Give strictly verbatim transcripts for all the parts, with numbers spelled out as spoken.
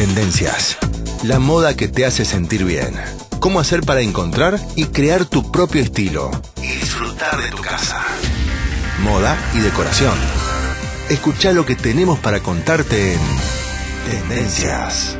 Tendencias. La moda que te hace sentir bien. Cómo hacer para encontrar y crear tu propio estilo. Y disfrutar de tu casa. Moda y decoración. Escuchá lo que tenemos para contarte en Tendencias.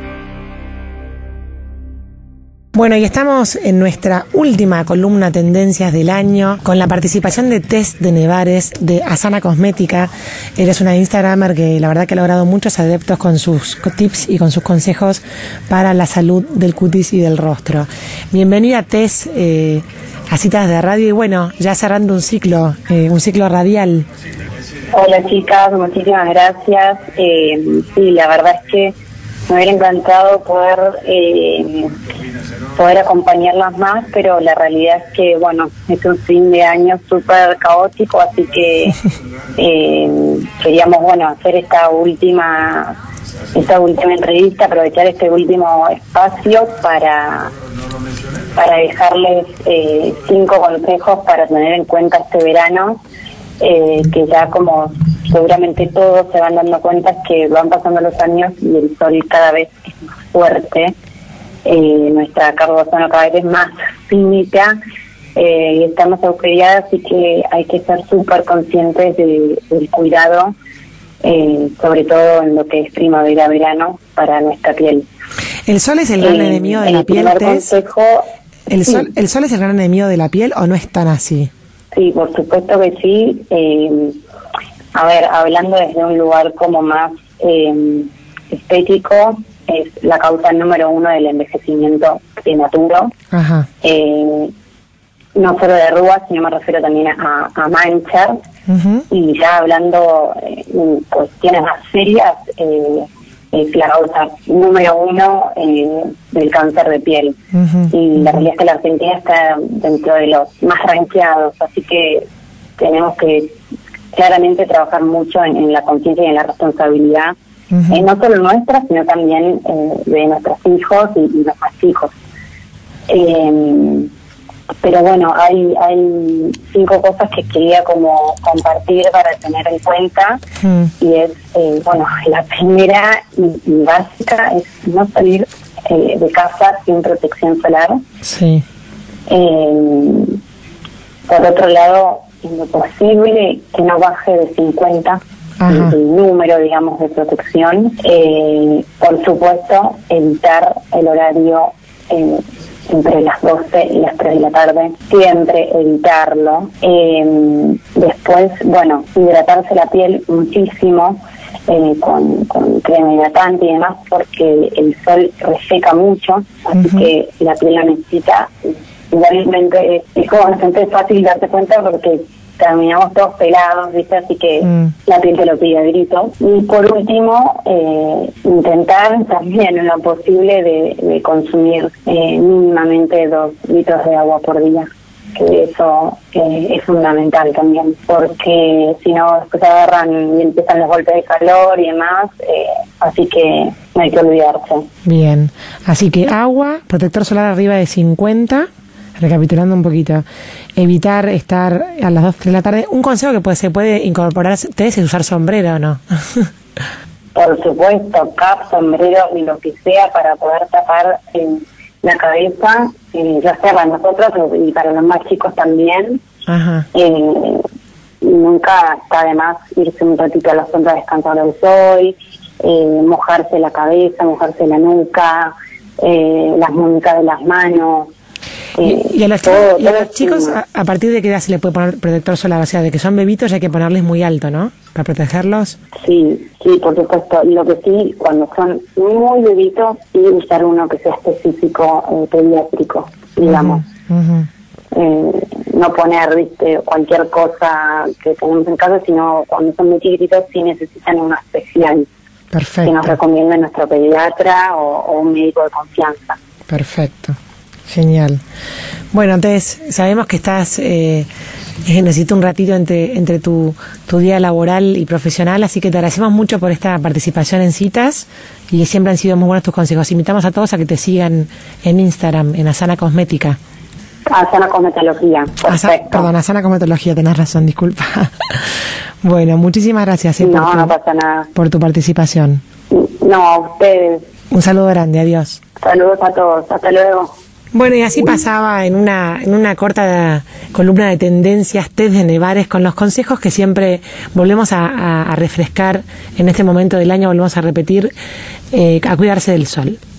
Bueno, y estamos en nuestra última columna Tendencias del año con la participación de Tess de Nevares de Asana Cosmética. Eres una Instagramer que la verdad que ha logrado muchos adeptos con sus tips y con sus consejos para la salud del cutis y del rostro. Bienvenida, Tess, eh, a Citas de Radio y bueno, ya cerrando un ciclo, eh, un ciclo radial. Hola chicas, muchísimas gracias. Eh, sí, la verdad es que me hubiera encantado poder eh, poder acompañarlas más, pero la realidad es que, bueno, es un fin de año súper caótico, así que eh, queríamos, bueno, hacer esta última esta última entrevista, aprovechar este último espacio para para dejarles eh, cinco consejos para tener en cuenta este verano, eh, que ya como seguramente todos se van dando cuenta es que van pasando los años y el sol cada vez es más fuerte. Eh, nuestra carga de ozono cada vez es más finita eh, y estamos agujereadas, así que hay que ser súper conscientes de, del cuidado, eh, sobre todo en lo que es primavera-verano para nuestra piel. ¿El sol es el gran eh, enemigo de la piel, Tess? Consejo, ¿El, sí. sol, ¿El sol es el gran enemigo de la piel o no es tan así? Sí, por supuesto que sí. Eh, a ver, hablando desde un lugar como más eh, estético, es la causa número uno del envejecimiento prematuro. Ajá. Eh, no solo de arrugas, sino me refiero también a, a manchas. Uh-huh. Y ya hablando eh, en cuestiones más serias, eh, es la causa número uno eh, del cáncer de piel. Uh-huh. Y la realidad es que la Argentina está dentro de los más ranqueados, así que tenemos que claramente trabajar mucho en, en la conciencia y en la responsabilidad. Uh-huh. Eh, no solo nuestra, sino también eh, de nuestros hijos y, y los más hijos. Eh, pero bueno, hay hay cinco cosas que quería como compartir para tener en cuenta. Uh-huh. Y es, eh, bueno, la primera y, y básica es no salir eh, de casa sin protección solar. Sí. Eh, por otro lado, en lo posible, que no baje de cincuenta. El, el número, digamos, de protección. Eh, por supuesto, evitar el horario eh, entre las doce y las tres de la tarde. Siempre evitarlo. Eh, después, bueno, hidratarse la piel muchísimo eh, con, con crema hidratante y demás, porque el sol reseca mucho, así uh-huh. que la piel la necesita. Igualmente, es como bastante fácil darse cuenta porque terminamos todos pelados, ¿viste? Así que mm. la piel te lo pide a grito. Y por último, eh, intentar también en lo posible de, de consumir eh, mínimamente dos litros de agua por día, que eso eh, es fundamental también, porque si no después agarran y empiezan los golpes de calor y demás, eh, así que no hay que olvidarse. Bien, así que agua, protector solar arriba de cincuenta. Recapitulando un poquito, evitar estar a las dos de la tarde. Un consejo que pues, se puede incorporar, ¿Tess, es usar sombrero o no? Por supuesto, cap, sombrero y lo que sea para poder tapar eh, la cabeza, eh, ya sea para nosotros y para los más chicos también. Ajá. Eh, nunca está de más irse un ratito a la sombra a descansar del sol, eh, mojarse la cabeza, mojarse la nuca, eh, las muñecas de las manos. Y, y a los chicos, todo, y a los chicos a, a partir de qué edad se le puede poner protector solar? O sea, de que son bebitos hay que ponerles muy alto, ¿no? Para protegerlos. Sí, sí, por supuesto. Lo que sí, cuando son muy bebitos, sí usar uno que sea específico eh, pediátrico, digamos. Uh-huh. Uh-huh. Eh, no poner, viste, cualquier cosa que tenemos en casa, sino cuando son muy chiquititos sí necesitan uno especial. Perfecto. Que nos recomiende nuestro pediatra o, o un médico de confianza. Perfecto. Genial. Bueno, Tess, sabemos que estás, eh, necesito un ratito entre entre tu, tu día laboral y profesional, así que te agradecemos mucho por esta participación en Citas y siempre han sido muy buenos tus consejos. Invitamos a todos a que te sigan en Instagram, en Asana Cosmética. Asana Cosmetología, perfecto. Asa, perdón, Asana Cosmetología, tenés razón, disculpa. Bueno, muchísimas gracias eh, no, por, tu, no pasa nada. por tu participación. No, a ustedes. Un saludo grande, adiós. Saludos a todos, hasta luego. Bueno, y así pasaba en una en una corta columna de tendencias Tess de Nevares con los consejos que siempre volvemos a, a, a refrescar en este momento del año, volvemos a repetir, eh, a cuidarse del sol.